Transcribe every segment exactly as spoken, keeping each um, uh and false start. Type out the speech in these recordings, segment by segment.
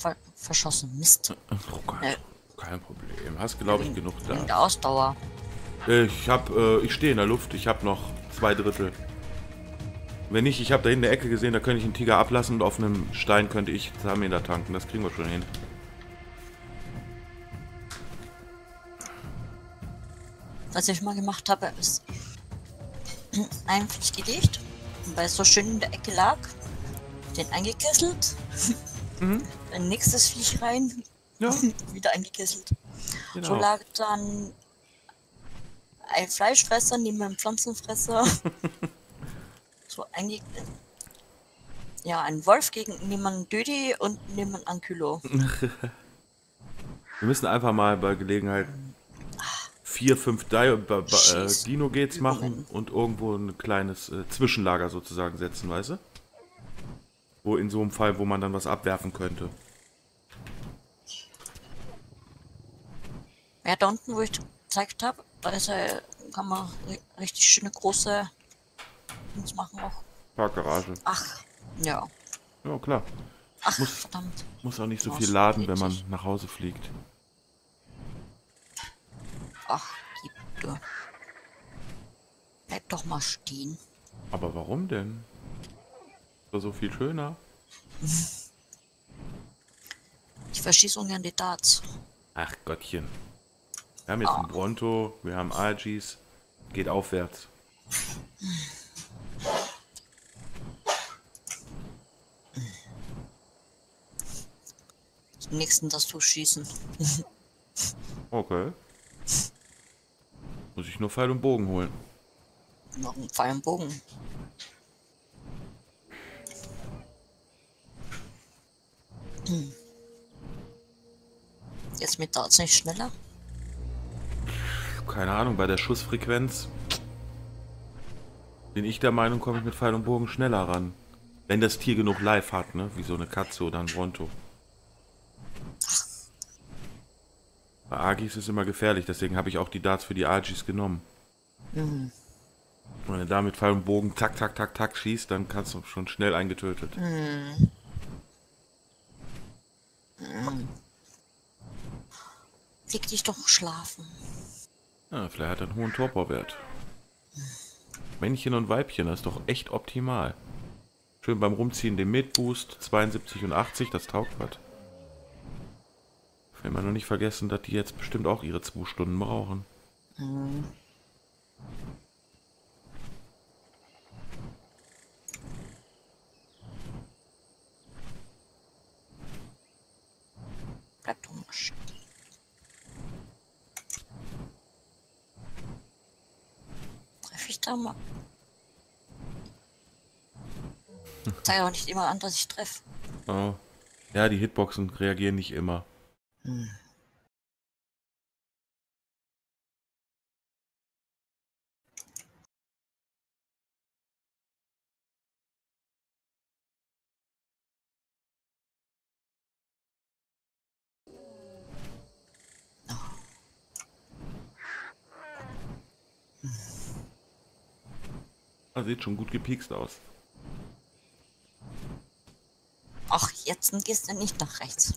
ver verschossen. Mist. Oh, kein, Äh, kein Problem. Hast, glaube ich, genug wegen da. der Ausdauer. Ich habe, äh, ich stehe in der Luft. Ich habe noch zwei Drittel. Wenn nicht, ich habe da in der Ecke gesehen, da könnte ich einen Tiger ablassen und auf einem Stein könnte ich Zamina tanken. Das kriegen wir schon hin. Was ich mal gemacht habe, ist ein Viech gelegt, weil es so schön in der Ecke lag, den eingekesselt, Mhm. ein nächstes Viech rein, Ja, wieder eingekesselt. genau. So lag dann ein Fleischfresser neben einem Pflanzenfresser. So einge ja, ein Wolf gegen neben einem Dödi und neben einem Ankylo. Wir müssen einfach mal bei Gelegenheit vier, fünf Di äh, Schieß. Dino-Gates machen Übungen. und irgendwo ein kleines äh, Zwischenlager sozusagen setzen, weißt du? Wo in so einem Fall, wo man dann was abwerfen könnte. Ja, da unten, wo ich gezeigt habe, da ist ja, kann man ri- richtig schöne große Dings machen auch. Parkgarage. Ach, ja. Ja, klar. Ach, Muss, verdammt. muss auch nicht so Oh, viel so laden, wenn man witzig. nach Hause fliegt. Ach, gib du. Bleib doch mal stehen. Aber warum denn? Ist doch so viel schöner. Ich verschieße ungern die Darts. Ach Gottchen. Wir haben jetzt einen Bronto, wir haben Algis. Geht aufwärts. Zum nächsten das du schießen. Okay. Muss ich nur Pfeil und Bogen holen. Noch einen Pfeil und Bogen. Hm. Jetzt mit Darts nicht schneller? Keine Ahnung, bei der Schussfrequenz bin ich der Meinung, komme ich mit Pfeil und Bogen schneller ran. Wenn das Tier genug Life hat, ne? Wie so eine Katze oder ein Bronto. Bei Agis ist es immer gefährlich, deswegen habe ich auch die Darts für die Agis genommen. Mhm. Und wenn du da mit Pfeil und Bogen zack, zack, zack, zack schießt, dann kannst du schon schnell eingetötet. Mhm. Mhm. Leg dich doch schlafen. Ja, vielleicht hat er einen hohen Torporwert. Männchen und Weibchen, das ist doch echt optimal. Schön beim Rumziehen den Mid-Boost, zweiundsiebzig und achtzig, das taugt was. Will man nur nicht vergessen, dass die jetzt bestimmt auch ihre zwei Stunden brauchen. Mhm. Bleib doch mal stehen. Treff ich da mal? Zeig aber nicht immer an, dass ich treffe. Oh. Ja, die Hitboxen reagieren nicht immer. Hm. Ah, sieht schon gut gepiekst aus. Ach, jetzt gehst du nicht nach rechts.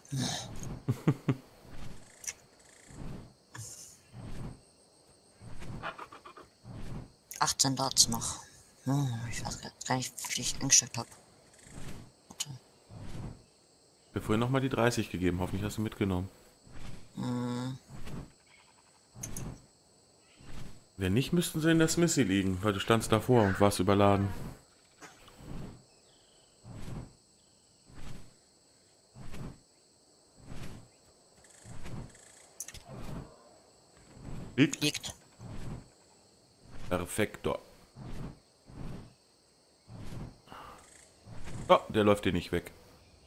achtzehn Darts noch. Hm, ich weiß gar nicht, wie viel ich eingestellt habe. Ich habe vorhin nochmal die dreißig gegeben, hoffentlich hast du mitgenommen. Hm. Wenn nicht, müssten sie in der Smithy liegen, weil du standst davor und warst überladen. Liegt. Liegt. Perfekto. Oh, der läuft dir nicht weg.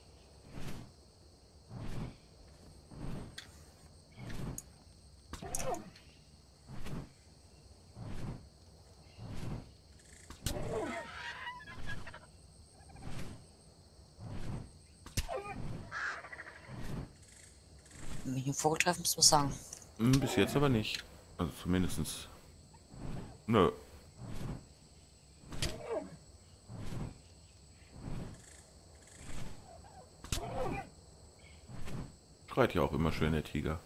Wenn ich einen Vogel treffe, muss man sagen. Hm, bis jetzt aber nicht. Also zumindestens. Nö. Schreit ja auch immer schön, der Tiger.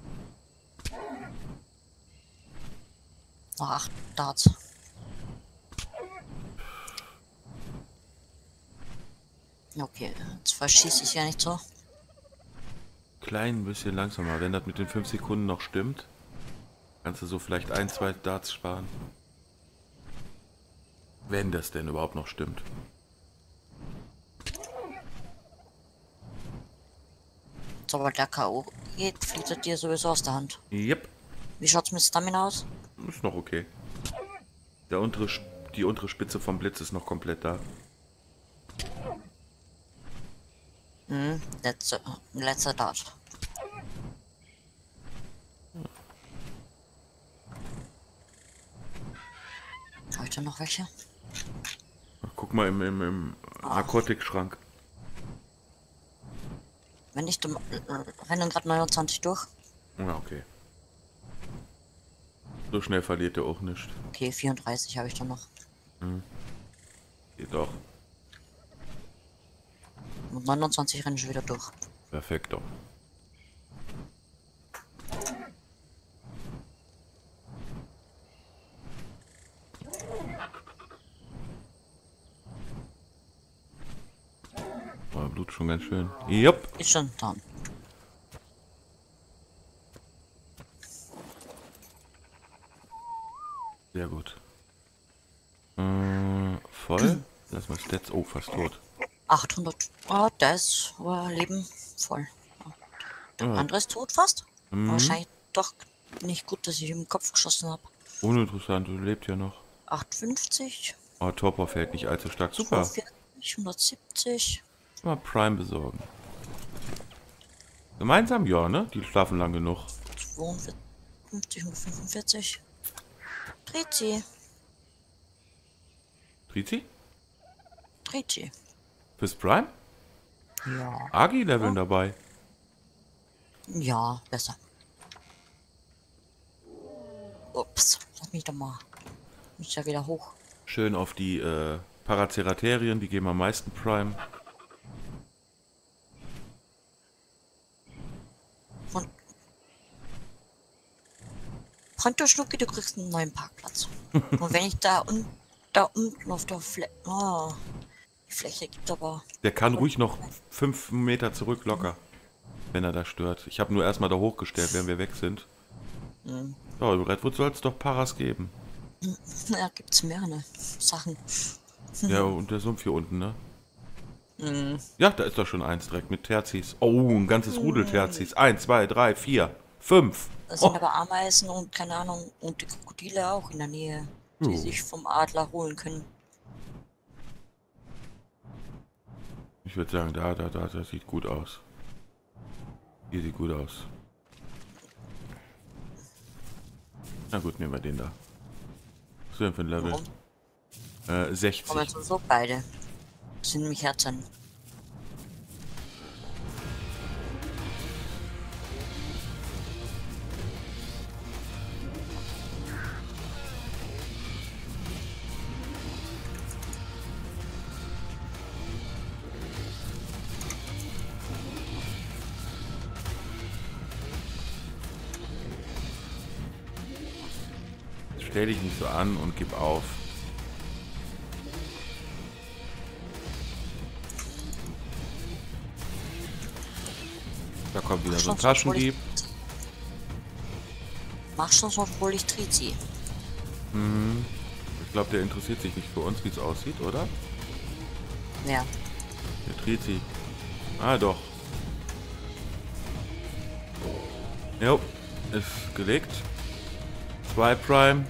Noch acht Darts. Okay, jetzt verschieße ich ja nicht so. Klein bisschen langsamer. Wenn das mit den fünf Sekunden noch stimmt, kannst du so vielleicht ein, zwei Darts sparen. Wenn das denn überhaupt noch stimmt. Sobald der K O geht, fliegt er dir sowieso aus der Hand. Yep. Wie schaut's mit Stamina aus? Ist noch okay. Der untere, die untere Spitze vom Blitz ist noch komplett da. Hm, letzte, letzter Dart. Habe ich da noch welche? Guck mal im, im, im Narkotikschrank. Wenn nicht, dann rennen gerade neunundzwanzig durch. Ja, okay. So schnell verliert er auch nicht. Okay, vierunddreißig habe ich dann noch. Hm. Geht doch. Und neunundzwanzig rennen schon wieder durch. Perfekt doch. Oh, Blut schon ganz schön. Jupp. Ist schon da. Sehr gut. Äh, voll. Lass mal Stats. Oh, fast tot. achthundert. Oh, das war Leben voll. Der Ja. andere ist tot fast. Mhm. Wahrscheinlich doch nicht gut, dass ich im Kopf geschossen habe. Uninteressant, du lebst ja noch. achtundfünfzig. Oh, Torpor fällt nicht allzu stark. Super. zweihundertvierzig, hundertsiebzig. Mal Prime besorgen. Gemeinsam? Ja, ne? Die schlafen lang genug. zweiundfünfzig, hundertfünfundvierzig. Dreht sie. Trizi? Dreht sie. Fürs Prime? Ja. Agi-Leveln dabei. Ja, besser. Ups, lass mich doch mal. Muss ja wieder hoch. Schön auf die äh, Paraceraterien, die geben am meisten Prime. Von Pronto Schnucki, du kriegst einen neuen Parkplatz. Und wenn ich da, un da unten auf der Fläche... Oh, die Fläche gibt aber... Der kann ruhig noch fünf Meter zurück locker, wenn er da stört. Ich habe nur erstmal da hochgestellt, wenn wir weg sind. Hm. Ja, im Redwood soll es doch Paras geben. Ja, gibt's mehrere Sachen. Ja, und der Sumpf hier unten, ne? Hm. Ja, da ist doch schon eins direkt mit Terzis. Oh, ein ganzes Rudel Terzis. Eins, zwei, drei, vier, fünf. Das sind Oh. aber Ameisen und keine Ahnung, und die Krokodile auch in der Nähe, die Oh. sich vom Adler holen können. Ich würde sagen, da, da, da, das sieht gut aus. Hier sieht gut aus. Na gut, nehmen wir den da. Was ist denn für ein Level? Warum? Äh, sechzig. Aber so beide. Das sind nämlich Herzen. Stell dich nicht so an und gib auf. Da kommt wieder so ein Taschendieb. Mach schon so, obwohl ich Trizi. Mhm. Ich glaube, der interessiert sich nicht für uns, wie es aussieht, oder? Ja. Der Trizi. Ah, doch. Jo, ist gelegt. Zwei Prime.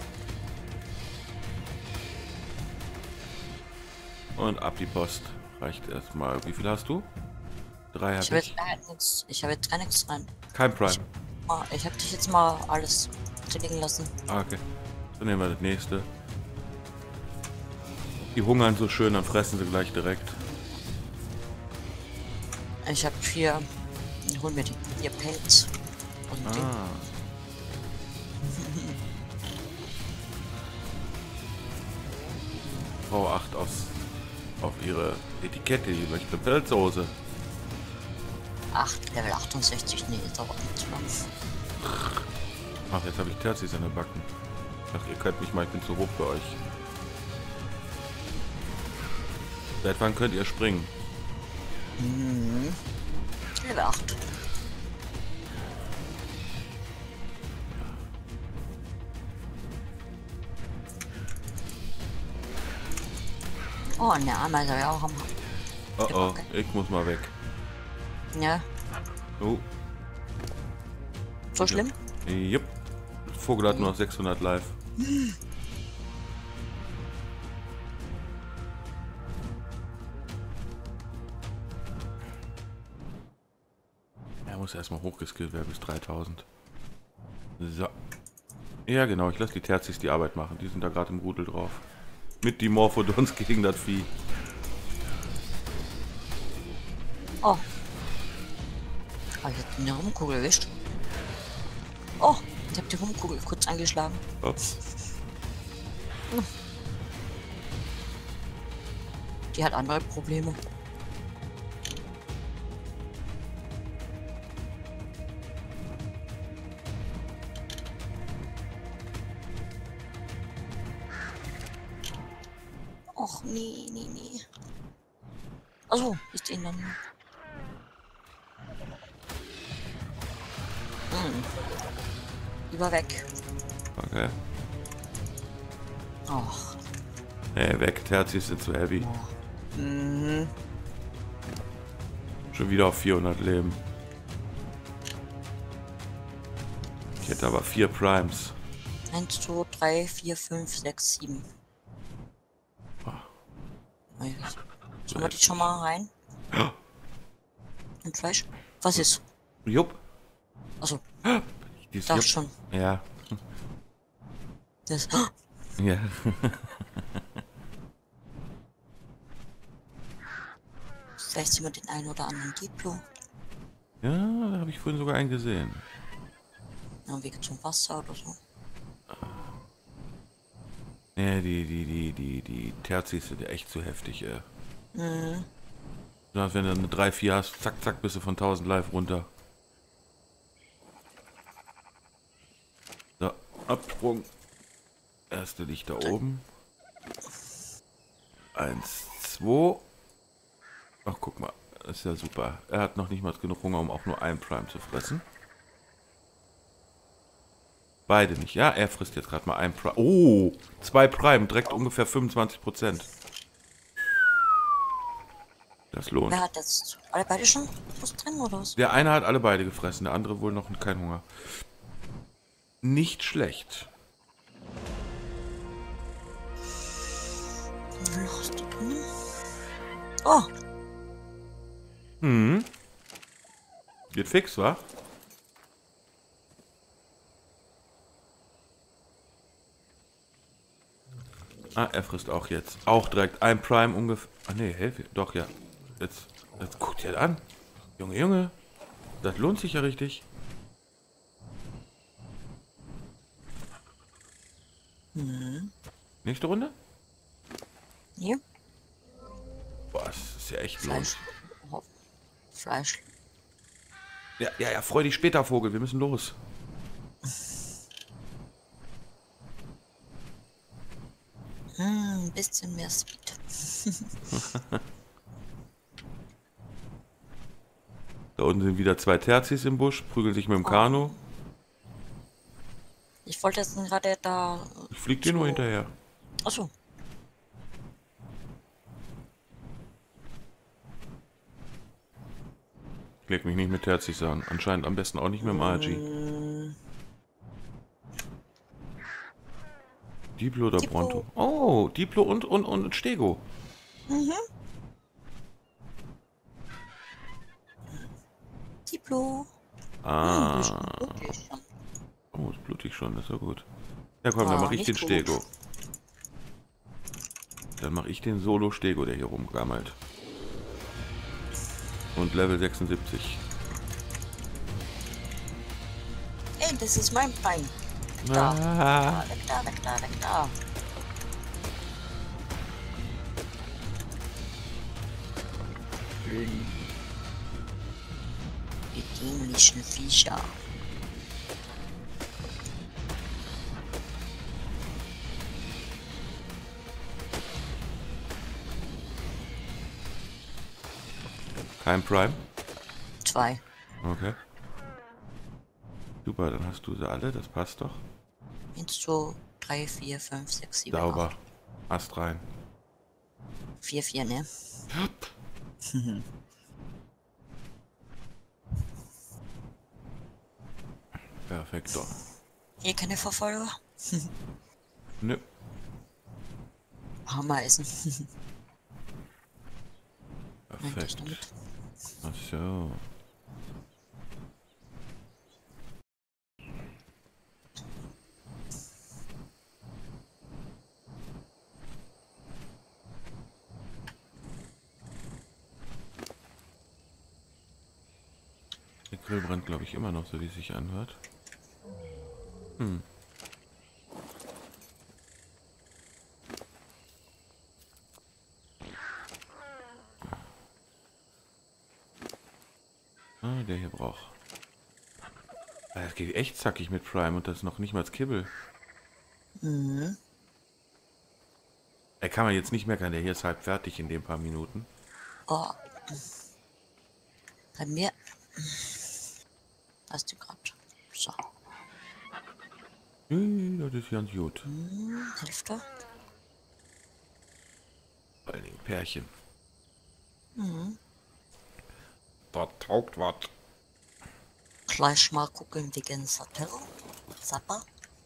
Und ab die Post. Reicht erstmal. Wie viel hast du? Drei Ich habe habe ich. jetzt gar nichts. Ich habe jetzt gar nichts rein. Kein Prime. Ich, ich habe dich jetzt mal alles liegen lassen. Ah, okay. Dann nehmen wir das nächste. Die hungern so schön, dann fressen sie gleich direkt. Ich habe hier. Ich hol mir die, ihr Pelz. Und den. Ah. Frau acht aus, auf ihre Etikette, die möchte Pelzhose. Ach, Level achtundsechzig, nee, ist aber nicht lang. Ach, jetzt habe ich Terzis in den Backen. Ach, ihr könnt mich mal, ich bin zu hoch für euch. Seit wann könnt ihr springen? Mhm. Level acht. Oh, ne, einmal soll ich auch am... Oh oh, ich muss mal weg. Ja, Oh. so schlimm? Jupp. Vogel hat nur noch sechshundert live. Er muss erstmal hochgeskillt werden bis dreitausend. So. Ja genau, ich lasse die Terzis die Arbeit machen. Die sind da gerade im Rudel drauf. Mit die Morphodons gegen das Vieh. Oh. Habe ich jetzt eine Rumkugel erwischt? Oh, ich habe die Rumkugel kurz angeschlagen. Ups. Die hat andere Probleme. Och, nee, nee, nee. Achso, ist ihn dann. Hm. Lieber weg. Okay. Och. Nee, weg. Terzis sind zu heavy. Oh. Mhm. Schon wieder auf vierhundert Leben. Ich hätte aber vier Primes. eins, zwei, drei, vier, fünf, sechs, sieben. Sollen wir die schon mal rein? Ja. Und Fleisch? Was ist? Jupp. Achso, Die ist dachte jupp. schon. Ja. Das. Ja. Vielleicht sehen wir den einen oder anderen Diplo. Ja, da habe ich vorhin sogar einen gesehen. Ja, Wege zum Wasser oder so. Ja, die, die, die, die, die Terzis sind ja echt zu heftig, ey. Mhm. Ja, wenn du eine drei, vier hast, zack, zack, bist du von tausend live runter. So, Absprung. Erste liegt da oben. Eins, zwei. Ach, guck mal. Das ist ja super. Er hat noch nicht mal genug Hunger, um auch nur einen Prime zu fressen. Beide nicht. Ja, er frisst jetzt gerade mal einen Prime. Oh, zwei Prime. Direkt ungefähr fünfundzwanzig Prozent. Das lohnt. Wer hat jetzt alle beide schon was drin oder was? Der eine hat alle beide gefressen, der andere wohl noch keinen Hunger. Nicht schlecht. Was hast du drin? Oh, Hm. Geht fix, wa? Ah, er frisst auch jetzt. Auch direkt ein Prime ungefähr. Ah ne, helfe. Doch, ja. Jetzt, jetzt guckt ihr an. Junge, Junge. Das lohnt sich ja richtig. hm. Nächste Runde? Hier. Boah, das ist ja echt Fleisch. lohnt. Oh. Fleisch. Ja, ja, ja, freu dich später, Vogel. Wir müssen los. Hm, ein bisschen mehr Speed. Da unten sind wieder zwei Terzis im Busch, prügeln sich mit dem Kanu. Ich wollte jetzt gerade da. Ich flieg dir nur hinterher. Achso. Ich leg mich nicht mit Terzis an. Anscheinend am besten auch nicht mit dem A G. Hm, Diplo oder Diplo. Bronto? Oh, Diplo und, und, und Stego. mhm. Diplo. Ah. Hm, blutig. Oh, ist blutig schon, das ist ja gut. Ja komm, dann Ah, mache ich nicht den gut. Stego. Dann mache ich den Solo-Stego, der hier rumgammelt. Und Level sechsundsiebzig. Ey, das ist mein Bein. Da. Ah. Weg da, weg da, weg da. Dämlichen Viecher. Kein Prime? Zwei. Okay. Super, dann hast du sie alle, das passt doch. eins, zwei, drei, vier, fünf, sechs, sieben, Sauber. acht. Ast rein. vier, vier, ne? Perfekt doch. Hier keine Verfolger. Nö. Hammer essen. Perfekt. Ach so. Der Grill brennt, glaube ich, immer noch, so wie es sich anhört. Hm. Ah, der hier braucht. Das geht echt zackig mit Prime und das ist noch nicht mal das Kibbel. Mhm. Er kann man jetzt nicht meckern, der hier ist halb fertig in den paar Minuten. Oh. Bei mir. Hast du gerade. So. Hm, das ist ganz gut. Hm, Hälfte. Vor allen Dingen Pärchen. Mhm. Da taugt was. Gleich mal gucken wegen Sattel. Sapper.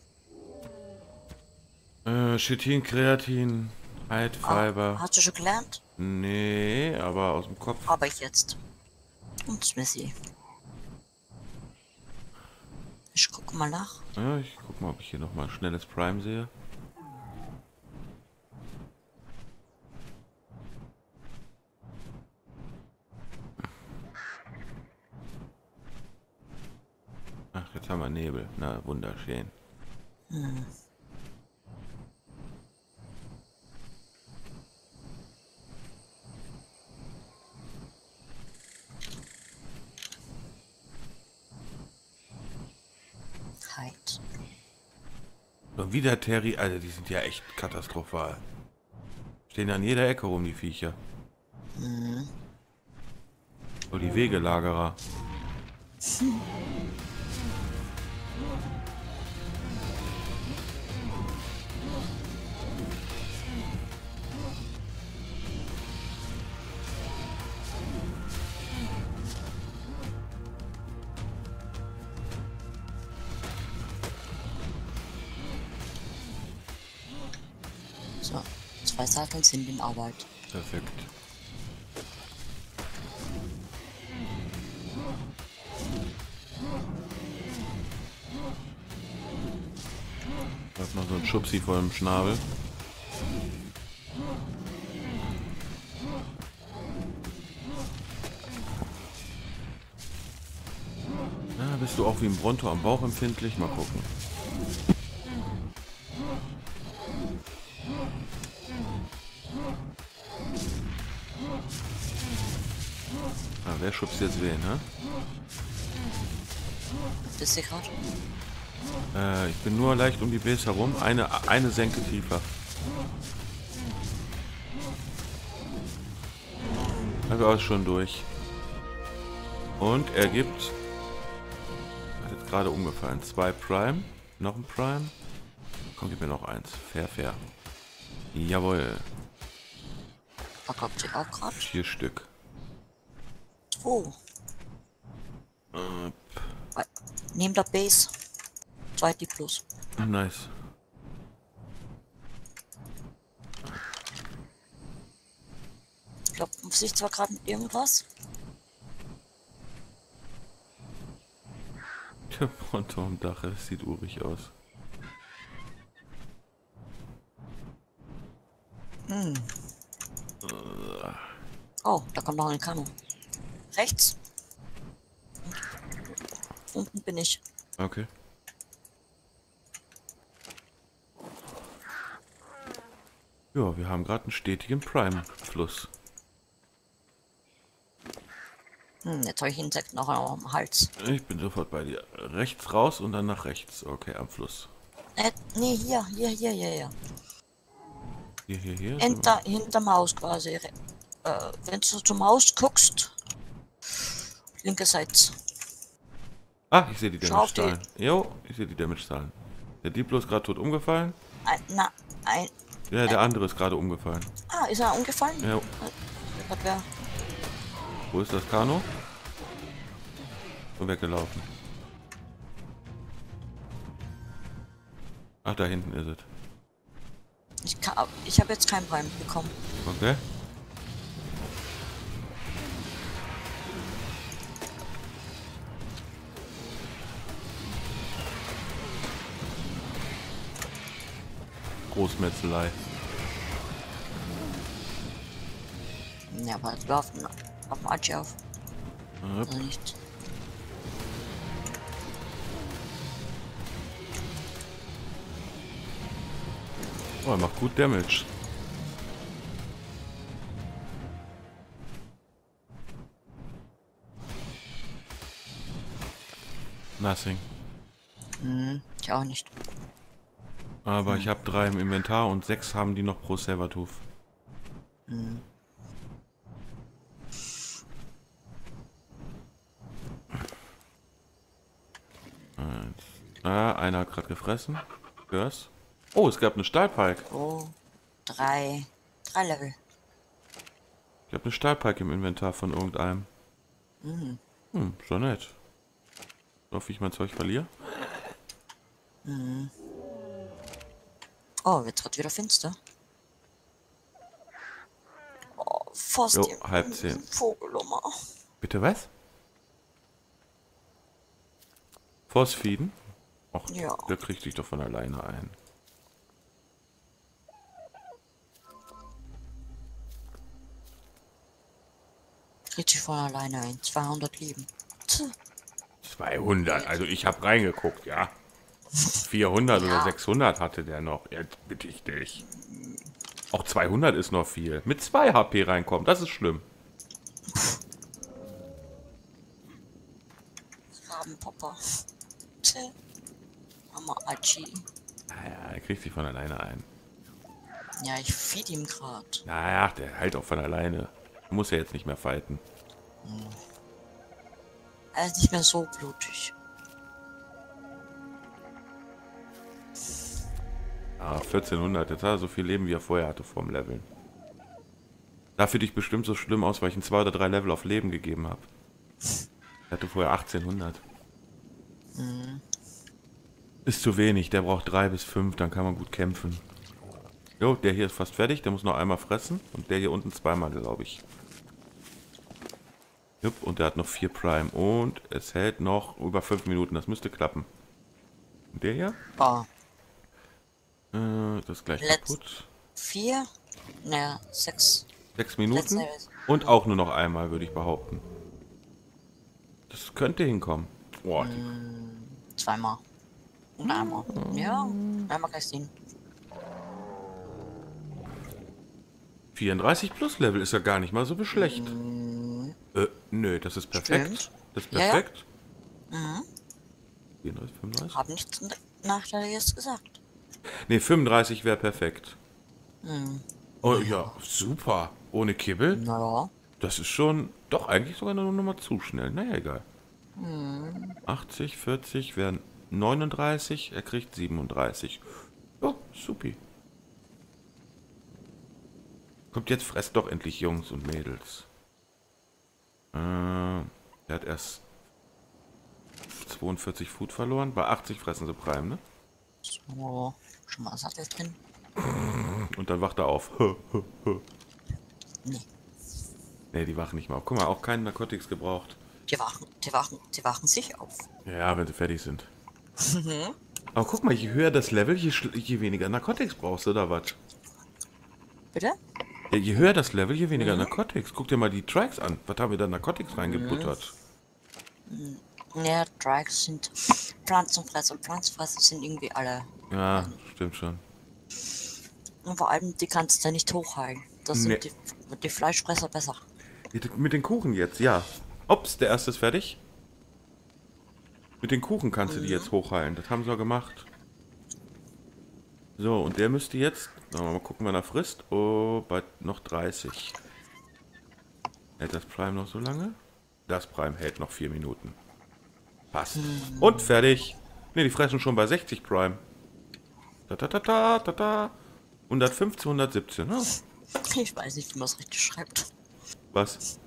Äh, Chitin, Kreatin, Hide, Ah, Fiber. hast du schon gelernt? Nee, aber aus dem Kopf. Aber ich jetzt. Und Smithy. Ich gucke mal nach. Ja, ich guck mal, ob ich hier noch mal schnelles Prime sehe. Ach, jetzt haben wir Nebel. Na, wunderschön. Hm. Halt. Und wieder Terry, also die sind ja echt katastrophal. Stehen an jeder Ecke rum, die Viecher. Hm. Oh, die Wegelagerer. So. Zwei Satteln sind in Arbeit. Perfekt. Ich hab noch so ein Schubsi vor dem Schnabel. Na, bist du auch wie ein Bronto am Bauch empfindlich? Mal gucken. Ah, wer schubst jetzt wen, ne? Bist du gerade? Äh, ich bin nur leicht um die Base herum. Eine, eine Senke tiefer. Also ist schon durch. Und er gibt... Hat jetzt gerade umgefallen. Zwei Prime. Noch ein Prime. Komm, gib mir noch eins. Fair, fair. Jawohl. Verkauft sie auch gerade? Vier Stück. Oh. Äh, Neben der Base. Zwei D plus. nice. Ich glaube, muss ich zwar gerade mit irgendwas. Der Bronto am Dach, das sieht urig aus. Hm. Oh, da kommt noch ein Kanu. Rechts. Unten bin ich. Okay. Ja, wir haben gerade einen stetigen Prime-Fluss. Hm, jetzt habe ich Insekt noch am Hals. Ich bin sofort bei dir. Rechts raus und dann nach rechts. Okay, am Fluss. Äh, nee, hier, hier, hier, hier, hier. Hier, hier, hier. sind wir. Hinter, hinterm Haus quasi. Äh, wenn du zum Haus guckst, linke Seite. Ah, ich sehe die Schau auf die- Damage-Zahlen. Jo, ich sehe die Damage-Zahlen. Der Diplo ist gerade tot umgefallen. Ein, na, ein. Ja, der andere ist gerade umgefallen. Ah, ist er umgefallen? Jo. Was wär? Wo ist das Kano? Und weggelaufen. Ach, da hinten ist es. Ich, kann- ich habe jetzt keinen Prime bekommen. Okay. Großmetzelei. Ja, aber es läuft auf dem Archie auf. Yep. Also nicht. Oh, er macht gut Damage. Nothing. Hm, ich auch nicht. Aber ich habe drei im Inventar und sechs haben die noch pro Sabertooth. Hm. Eins. Ah, einer hat gerade gefressen. Hör's? Oh, es gab eine Stahlpike. Oh, drei. Drei Level. Ich habe eine Stahlpike im Inventar von irgendeinem. Mhm. Hm, schon nett. So, wie ich mein Zeug verliere. Mhm. Oh, wird gerade wieder finster. Oh, fast Jo, die halb zehn. Vogelummer. Bitte was? Phosphiden? Ach, Ja. der kriegt sich doch von alleine ein. Kriegt sich von alleine ein. zweihundert Leben. Tch. zweihundert, also ich habe reingeguckt, ja. vierhundert Ja. oder sechshundert hatte der noch. Jetzt bitte ich dich. Auch zweihundert ist noch viel. Mit zwei H P reinkommen, das ist schlimm. Rabenpopper. Tch. Mama Archie. Naja, er kriegt sich von alleine ein. Ja, ich feed ihm grad. Naja, der halt auch von alleine. Muss ja jetzt nicht mehr fighten. Er ist nicht mehr so blutig. Ah, vierzehnhundert. Jetzt hat er so viel Leben, wie er vorher hatte vorm Leveln. Sah für dich bestimmt so schlimm aus, weil ich ihm zwei oder drei Level auf Leben gegeben habe. Er hatte vorher achtzehnhundert. Mhm. Ist zu wenig, der braucht drei bis fünf, dann kann man gut kämpfen. Jo, der hier ist fast fertig, der muss noch einmal fressen. Und der hier unten zweimal, glaube ich. Jupp, und der hat noch vier Prime. Und es hält noch über fünf Minuten, das müsste klappen. Und der hier? Oh, Äh, das ist gleich Letz- kaputt. vier? Naja, sechs. Sechs Minuten. Letzte- Und auch nur noch einmal, würde ich behaupten. Das könnte hinkommen. Boah, die Mm, zweimal. Und einmal. Ja, einmal gleich sehen. vierunddreißig plus Level ist ja gar nicht mal so schlecht. Äh, nö, das ist perfekt. Stimmt. Das ist Ja, ja. perfekt. Mhm. vierunddreißig, fünfunddreißig? Hab nichts Nachteiliges gesagt. Ne, fünfunddreißig wäre perfekt. Hm. Oh ja, super. Ohne Kibbel? Naja. Das ist schon, doch eigentlich sogar eine Nummer zu schnell. Naja, egal. Hm. achtzig, vierzig wären neununddreißig. Er kriegt siebenunddreißig. Oh, supi. Kommt jetzt, fresst doch endlich Jungs und Mädels. Äh, er hat erst zweiundvierzig Food verloren. Bei achtzig fressen sie Prime, ne? So, schon mal Sattel drin. Und dann wacht er auf. Nee. Ne, die wachen nicht mehr auf. Guck mal, auch keine Narcotics gebraucht. Die wachen, die wachen, die wachen sich auf. Ja, wenn sie fertig sind. Aber guck mal, je höher das Level, je, je weniger Narcotics brauchst du, oder was? Bitte? Ja, je höher das Level, je weniger mhm. Narcotics. Guck dir mal die Tracks an. Was haben wir da Narcotics reingebuttert? Ja, Drakes sind Pflanzenfresser und Pflanzenfresser sind irgendwie alle. Ja, stimmt schon. Und vor allem, die kannst du nicht hochheilen. Das Nee. sind die, die Fleischfresser besser. Mit den Kuchen jetzt, ja. Ups, der erste ist fertig. Mit den Kuchen kannst du die jetzt hochheilen. Das haben sie ja gemacht. So, und der müsste jetzt... Mal gucken, wann er frisst. Oh, bei noch dreißig. Hält das Prime noch so lange? Das Prime hält noch vier Minuten. Passt. Und fertig. Ne, die fressen schon bei sechzig Prime. Ta ta ta ta ta ta. hundertfünfzehn, hundertsiebzehn. Oh. Ich weiß nicht, wie man es richtig schreibt. Was?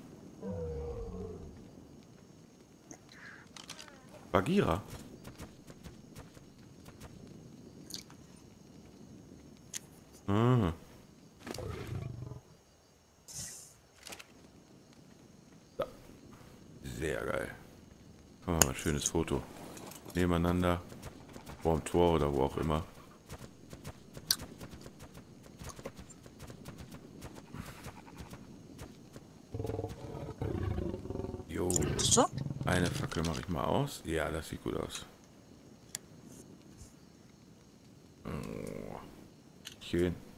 Bagheera. Ah. Da. Sehr geil. Machen wir mal ein schönes Foto. Nebeneinander. Vorm Tor oder wo auch immer. Jo. So? Eine Fackel mache ich mal aus. Ja, das sieht gut aus. Oh. Schön.